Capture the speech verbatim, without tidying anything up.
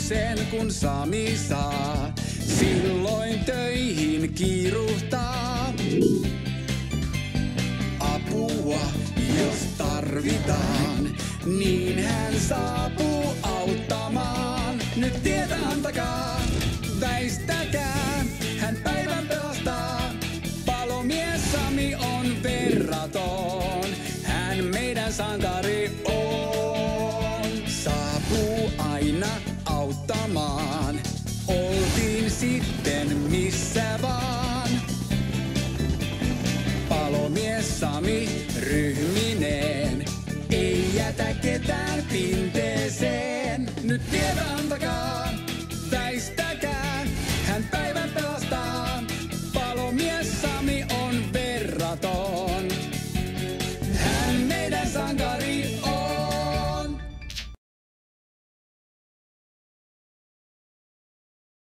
bonuksen kun Sami saa. Silloin töihin kiiruhtaa. Apua jos tarvitaan, niin hän saapuu auttamaan. Nyt tietä antakaa, väistäkää, hän päivän pelastaa. Palomies Sami on verraton, hän meidän sankari on. Saapuu aina auttamaan, oltiin sitten missä vaan. Palomies Sami ryhmineen ei jätä ketään.